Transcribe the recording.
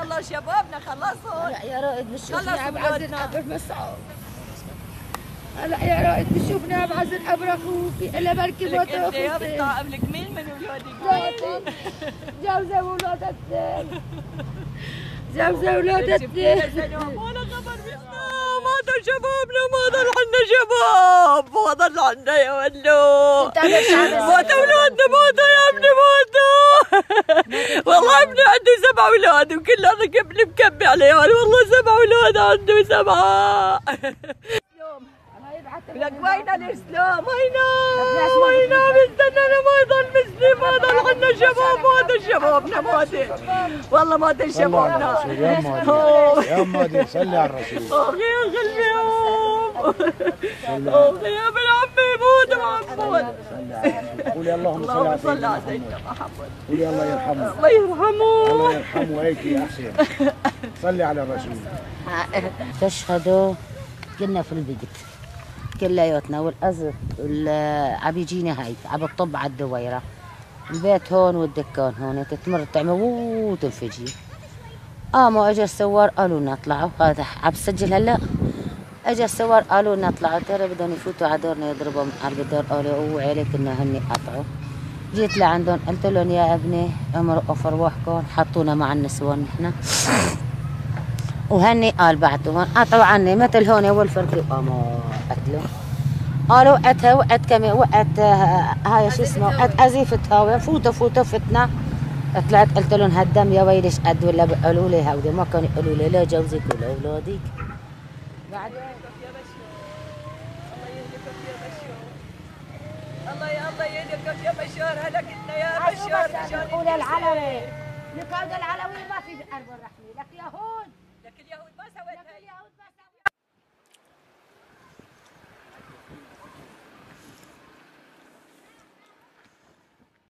والله شبابنا خلصوا. هلا يا رائد بتشوفني خلص بعزل قبر مسعود. هلا يا رائد بتشوفني بعزل قبر اخوكي الا بركي ما انت يا تاخذي. بتطلع قبلك مين من اولادك؟ جوزي واولادها اثنين. جوزي واولادها اثنين. ولا خبر بالله، ما ضل شبابنا، ما ضل عنا شباب، ما ضل عنا يا ولو. مات اولادنا، ماتوا يا ابني ماتوا. والله ابني عنده 7 اولاد وكل هذا ابني مكبي عليه، والله 7 اولاد عنده 7. لك وين الاسلام؟ وينه مستنانا، ما يضل مسلم، ما ضل عنا شباب، ما ضل شبابنا، ما ضل والله ما ضل شبابنا. يا مادي صلي على الرسول. اخي يا قلبي، اخي يا ابن عمي يموت محمود. قولي اللهم صل على سيدنا محمد. قولي الله يرحمه. الله يرحمه. الله يرحمه هيك يا حسين. صلي على الرسول. تشهدوا كنا في البيت كلياتنا والأزر عم يجينا هاي عم بطب على الدويرة. البيت هون والدكان هون، تتمر تعمل وتنفجي. قاموا اجى السوار قالوا لنا اطلعوا، هذا عم بسجل هلا. اجى السوار قالوا لنا اطلعوا، ترى بدهم يفوتوا على دورنا يضربوا على الدور، قالوا اوعي عليك انه هني قطعوا. جيت لعندهم قلت لهم يا ابني امرقوا في ارواحكم، حطونا مع النسوان نحن. وهني قال بعتوهم قطعوا عني مثل هون والفرقي، قاموا قتلوا. قالوا وقعتها وقعت كمان وقعت هاي شو اسمه وقعت ازيفة هاوية، فوتوا فتنا. طلعت قلت لهم هالدم يا ويلي ايش قد، ولا بيقولوا لي هودي ما كانوا يقولوا لي لا جوزك ولا اولادك. بعدين الله يهديك يا بشار، هلكتنا يا بشار. قول العلوي لقاود العلوي ما في بقلب الرحمه لك يا هو.